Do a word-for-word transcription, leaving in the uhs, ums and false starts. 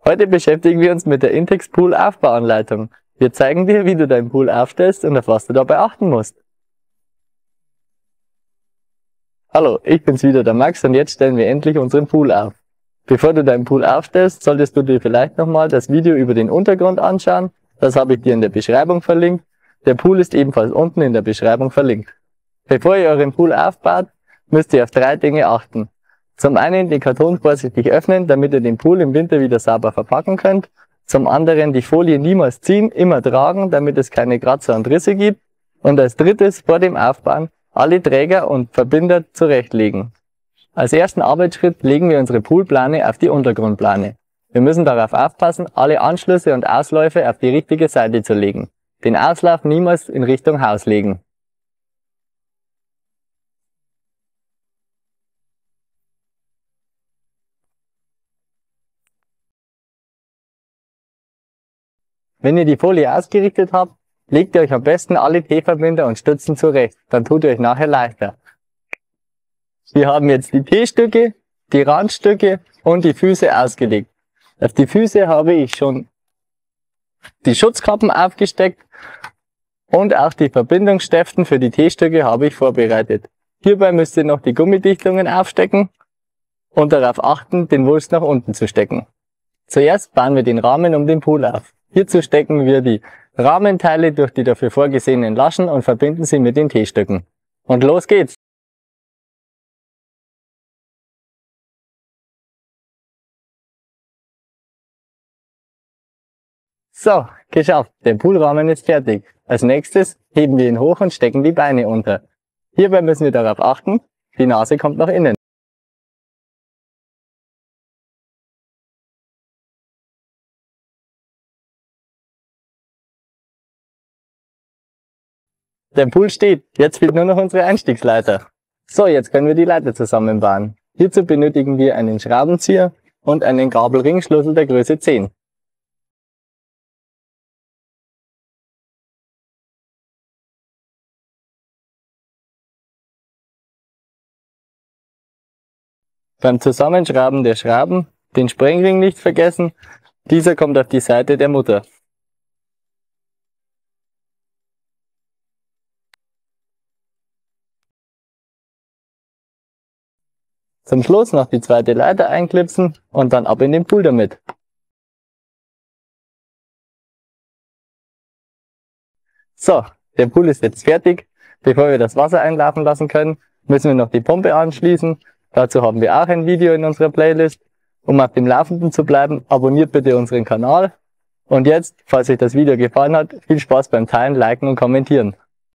Heute beschäftigen wir uns mit der Intex Pool Aufbauanleitung. Wir zeigen dir, wie du deinen Pool aufstellst und auf was du dabei achten musst. Hallo, ich bin's wieder, der Max, und jetzt stellen wir endlich unseren Pool auf. Bevor du deinen Pool aufstellst, solltest du dir vielleicht nochmal das Video über den Untergrund anschauen. Das habe ich dir in der Beschreibung verlinkt. Der Pool ist ebenfalls unten in der Beschreibung verlinkt. Bevor ihr euren Pool aufbaut, müsst ihr auf drei Dinge achten. Zum einen den Karton vorsichtig öffnen, damit ihr den Pool im Winter wieder sauber verpacken könnt. Zum anderen die Folie niemals ziehen, immer tragen, damit es keine Kratzer und Risse gibt. Und als drittes vor dem Aufbauen alle Träger und Verbinder zurechtlegen. Als ersten Arbeitsschritt legen wir unsere Poolplane auf die Untergrundplane. Wir müssen darauf aufpassen, alle Anschlüsse und Ausläufe auf die richtige Seite zu legen. Den Auslauf niemals in Richtung Haus legen. Wenn ihr die Folie ausgerichtet habt, legt ihr euch am besten alle T-Verbinder und Stützen zurecht, dann tut ihr euch nachher leichter. Wir haben jetzt die T-Stücke, die Randstücke und die Füße ausgelegt. Auf die Füße habe ich schon die Schutzkappen aufgesteckt und auch die Verbindungsstäften für die T-Stücke habe ich vorbereitet. Hierbei müsst ihr noch die Gummidichtungen aufstecken und darauf achten, den Wulst nach unten zu stecken. Zuerst bauen wir den Rahmen um den Pool auf. Hierzu stecken wir die Rahmenteile durch die dafür vorgesehenen Laschen und verbinden sie mit den T-Stücken. Und los geht's! So, geschafft. Der Poolrahmen ist fertig. Als nächstes heben wir ihn hoch und stecken die Beine unter. Hierbei müssen wir darauf achten, die Nase kommt nach innen. Der Pool steht. Jetzt fehlt nur noch unsere Einstiegsleiter. So, jetzt können wir die Leiter zusammenbauen. Hierzu benötigen wir einen Schraubenzieher und einen Gabelringschlüssel der Größe zehn. Beim Zusammenschrauben der Schrauben den Sprengring nicht vergessen, dieser kommt auf die Seite der Mutter. Zum Schluss noch die zweite Leiter einklipsen und dann ab in den Pool damit. So, der Pool ist jetzt fertig. Bevor wir das Wasser einlaufen lassen können, müssen wir noch die Pumpe anschließen. Dazu haben wir auch ein Video in unserer Playlist. Um auf dem Laufenden zu bleiben, abonniert bitte unseren Kanal. Und jetzt, falls euch das Video gefallen hat, viel Spaß beim Teilen, Liken und Kommentieren.